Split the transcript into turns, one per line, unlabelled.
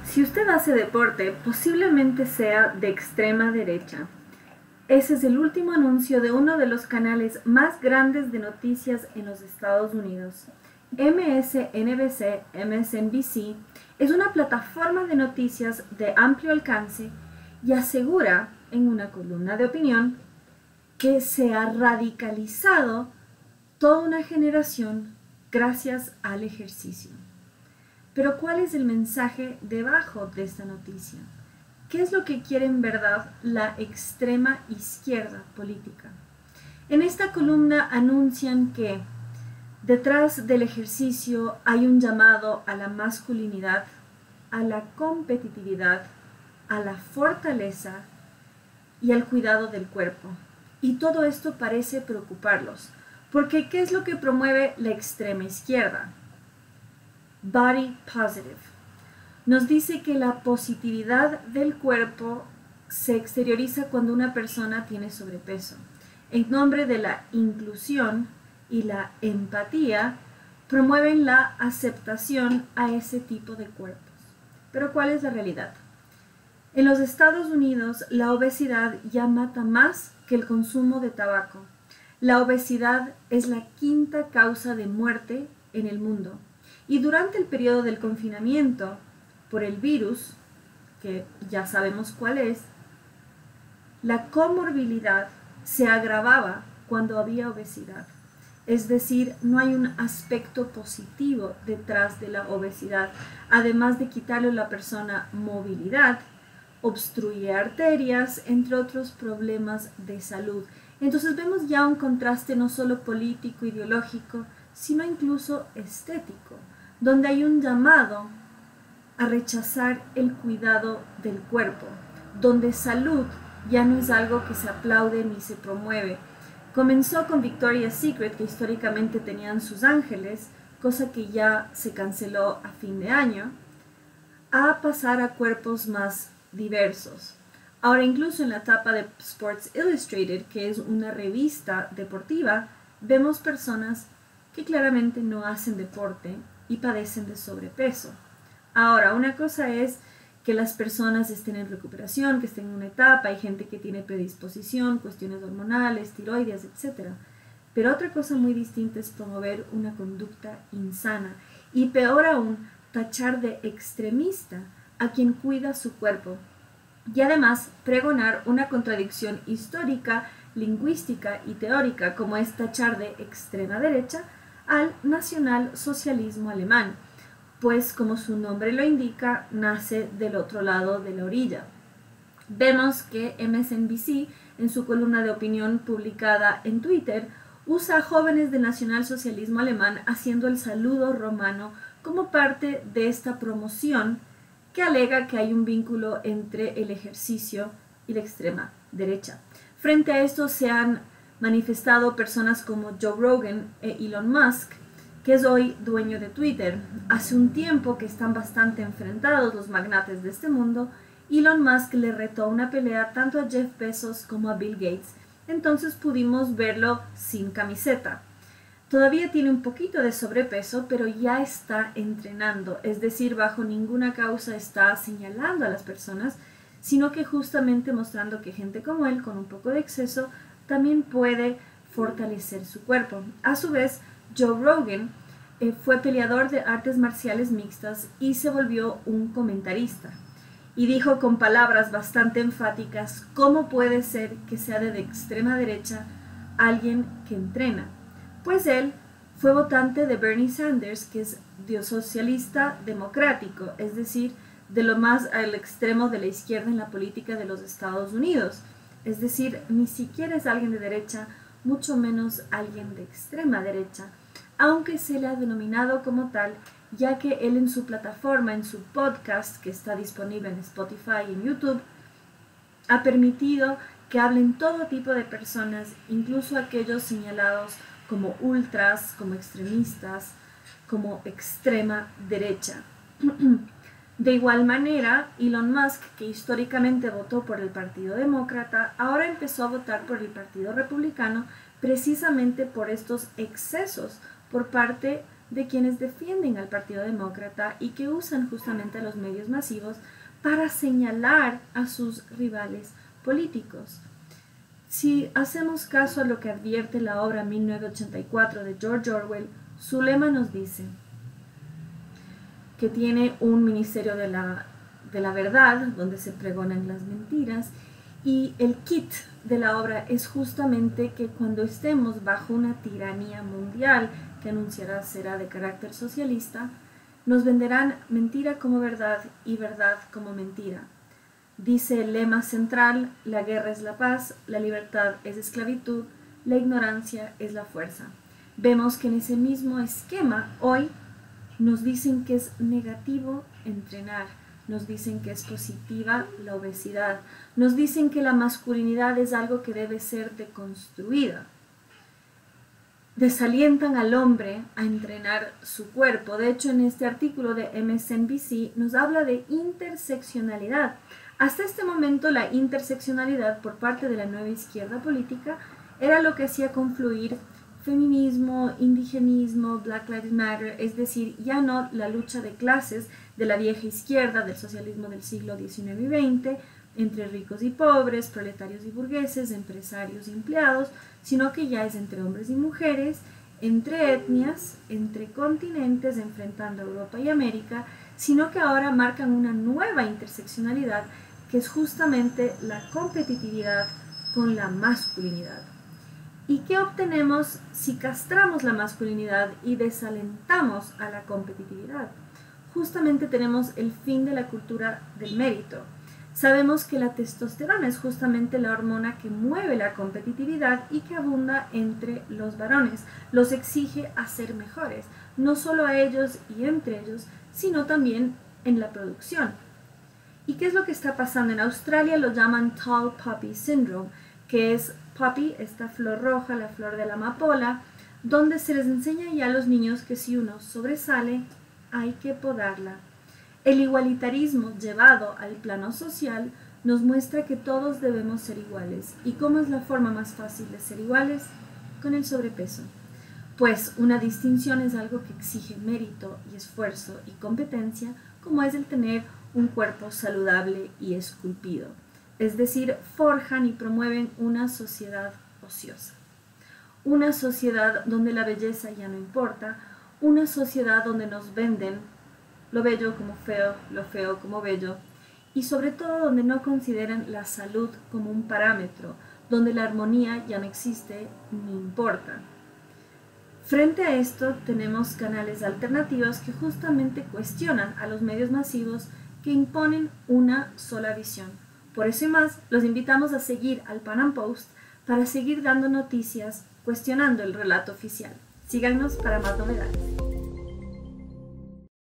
Si usted hace deporte, posiblemente sea de extrema derecha. Ese es el último anuncio de uno de los canales más grandes de noticias en los Estados Unidos. MSNBC, MSNBC, es una plataforma de noticias de amplio alcance y asegura, en una columna de opinión, que se ha radicalizado toda una generación gracias al ejercicio. Pero ¿cuál es el mensaje debajo de esta noticia? ¿Qué es lo que quiere en verdad la extrema izquierda política? En esta columna anuncian que detrás del ejercicio hay un llamado a la masculinidad, a la competitividad, a la fortaleza y al cuidado del cuerpo. Y todo esto parece preocuparlos, porque ¿qué es lo que promueve la extrema izquierda? Body positive. Nos dice que la positividad del cuerpo se exterioriza cuando una persona tiene sobrepeso. En nombre de la inclusión y la empatía, promueven la aceptación a ese tipo de cuerpos. Pero ¿cuál es la realidad? En los Estados Unidos, la obesidad ya mata más que el consumo de tabaco. La obesidad es la quinta causa de muerte en el mundo. Y durante el periodo del confinamiento por el virus, que ya sabemos cuál es, la comorbilidad se agravaba cuando había obesidad. Es decir, no hay un aspecto positivo detrás de la obesidad. Además de quitarle a la persona movilidad, obstruye arterias, entre otros problemas de salud. Entonces vemos ya un contraste no solo político, ideológico, sino incluso estético, donde hay un llamado a rechazar el cuidado del cuerpo, donde salud ya no es algo que se aplaude ni se promueve. Comenzó con Victoria's Secret, que históricamente tenían sus ángeles, cosa que ya se canceló a fin de año, a pasar a cuerpos más diversos. Ahora incluso en la tapa de Sports Illustrated, que es una revista deportiva, vemos personas que claramente no hacen deporte y padecen de sobrepeso. Ahora, una cosa es que las personas estén en recuperación, que estén en una etapa, hay gente que tiene predisposición, cuestiones hormonales, tiroides, etc. Pero otra cosa muy distinta es promover una conducta insana y peor aún, tachar de extremista a quien cuida su cuerpo y además pregonar una contradicción histórica, lingüística y teórica como es tachar de extrema derecha al nacionalsocialismo alemán, pues como su nombre lo indica, nace del otro lado de la orilla. Vemos que MSNBC, en su columna de opinión publicada en Twitter, usa a jóvenes del nacionalsocialismo alemán haciendo el saludo romano como parte de esta promoción que alega que hay un vínculo entre el ejercicio y la extrema derecha. Frente a esto se han manifestado personas como Joe Rogan e Elon Musk, que es hoy dueño de Twitter. Hace un tiempo que están bastante enfrentados los magnates de este mundo, Elon Musk le retó una pelea tanto a Jeff Bezos como a Bill Gates, entonces pudimos verlo sin camiseta. Todavía tiene un poquito de sobrepeso, pero ya está entrenando, es decir, bajo ninguna causa está señalando a las personas, sino que justamente mostrando que gente como él, con un poco de exceso, también puede fortalecer su cuerpo. A su vez, Joe Rogan fue peleador de artes marciales mixtas y se volvió un comentarista. Y dijo con palabras bastante enfáticas cómo puede ser que sea de extrema derecha alguien que entrena. Pues él fue votante de Bernie Sanders, que es socialista democrático, es decir, de lo más al extremo de la izquierda en la política de los Estados Unidos. Es decir, ni siquiera es alguien de derecha, mucho menos alguien de extrema derecha, aunque se le ha denominado como tal, ya que él en su plataforma, en su podcast, que está disponible en Spotify y en YouTube, ha permitido que hablen todo tipo de personas, incluso aquellos señalados como ultras, como extremistas, como extrema derecha. De igual manera, Elon Musk, que históricamente votó por el Partido Demócrata, ahora empezó a votar por el Partido Republicano precisamente por estos excesos por parte de quienes defienden al Partido Demócrata y que usan justamente los medios masivos para señalar a sus rivales políticos. Si hacemos caso a lo que advierte la obra 1984 de George Orwell, su lema nos dice que tiene un ministerio de la verdad, donde se pregonan las mentiras, y el kit de la obra es justamente que cuando estemos bajo una tiranía mundial que anunciará será de carácter socialista, nos venderán mentira como verdad y verdad como mentira. Dice el lema central: la guerra es la paz, la libertad es esclavitud, la ignorancia es la fuerza. Vemos que en ese mismo esquema hoy nos dicen que es negativo entrenar, nos dicen que es positiva la obesidad, nos dicen que la masculinidad es algo que debe ser deconstruida. Desalientan al hombre a entrenar su cuerpo. De hecho, en este artículo de MSNBC nos habla de interseccionalidad. Hasta este momento, la interseccionalidad por parte de la nueva izquierda política era lo que hacía confluir feminismo, indigenismo, Black Lives Matter, es decir, ya no la lucha de clases de la vieja izquierda, del socialismo del siglo XIX y XX, entre ricos y pobres, proletarios y burgueses, empresarios y empleados, sino que ya es entre hombres y mujeres, entre etnias, entre continentes, enfrentando a Europa y América, sino que ahora marcan una nueva interseccionalidad que es justamente la competitividad con la masculinidad. ¿Y qué obtenemos si castramos la masculinidad y desalentamos a la competitividad? Justamente tenemos el fin de la cultura del mérito. Sabemos que la testosterona es justamente la hormona que mueve la competitividad y que abunda entre los varones. Los exige a ser mejores, no solo a ellos y entre ellos, sino también en la producción. ¿Y qué es lo que está pasando? En Australia lo llaman Tall Poppy Syndrome, que es poppy, esta flor roja, la flor de la amapola, donde se les enseña ya a los niños que si uno sobresale, hay que podarla. El igualitarismo llevado al plano social nos muestra que todos debemos ser iguales. ¿Y cómo es la forma más fácil de ser iguales? Con el sobrepeso. Pues una distinción es algo que exige mérito y esfuerzo y competencia, como es el tener un cuerpo saludable y esculpido. Es decir, forjan y promueven una sociedad ociosa. Una sociedad donde la belleza ya no importa, una sociedad donde nos venden lo bello como feo, lo feo como bello, y sobre todo donde no consideran la salud como un parámetro, donde la armonía ya no existe ni importa. Frente a esto tenemos canales alternativos que justamente cuestionan a los medios masivos que imponen una sola visión. Por eso y más, los invitamos a seguir al Pan Am Post para seguir dando noticias cuestionando el relato oficial. Síganos para más novedades.